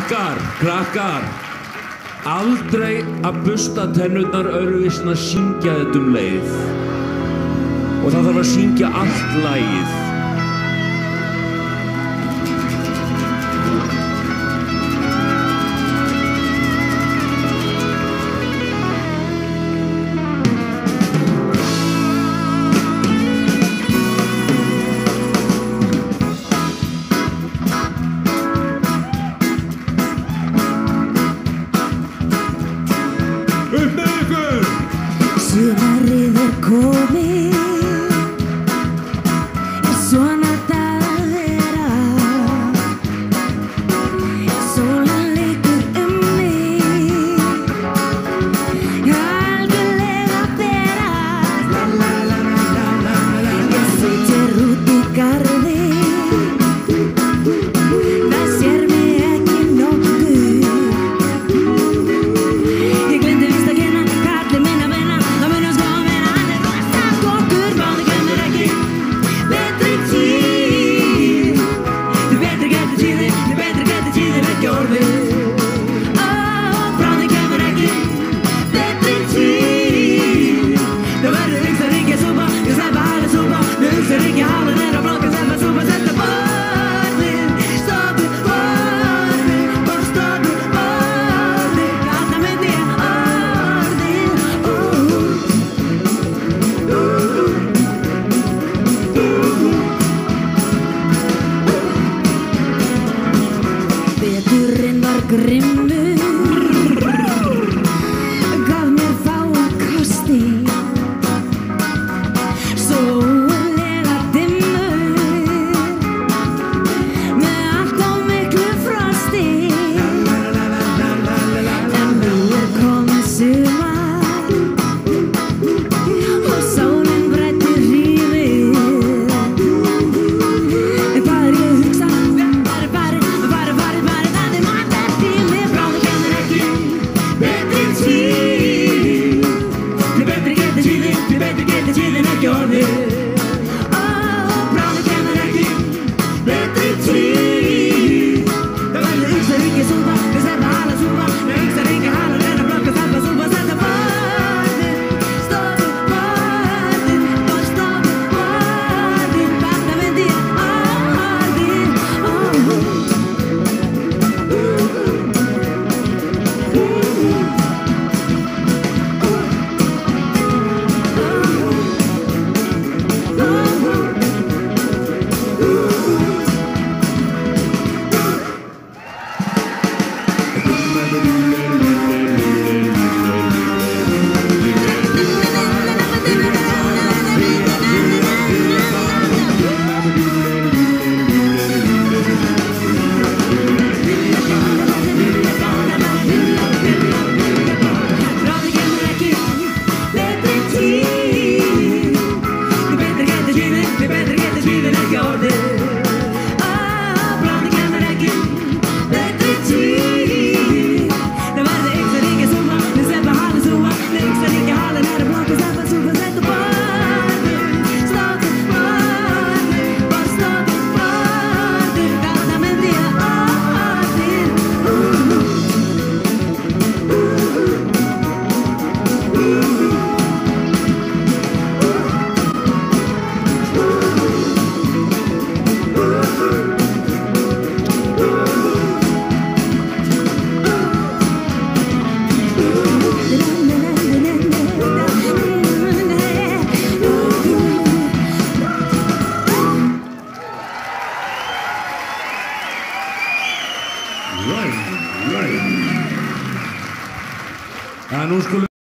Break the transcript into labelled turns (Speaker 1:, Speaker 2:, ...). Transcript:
Speaker 1: Krakkar, aldrei að busta tennurnar öðruvísi en að syngja þetta leið. Og það þarf að syngja allt lagið.
Speaker 2: Sumarið komið, svona það að vera. Sólan leikur mig, algjörlega berast. Ég sit hér út í garði, það sér mig ekki nokkuð. Ég gleymdi víst að kenna kallinn minn að vinna. Veturinn var grimmur, gaf mér fáa kosti, sólega dimmur, með allt of miklu frosti. En nú komið sumar og sólin bræddi hrífið. En hvað ég hugsa?
Speaker 1: Right. Nú skulum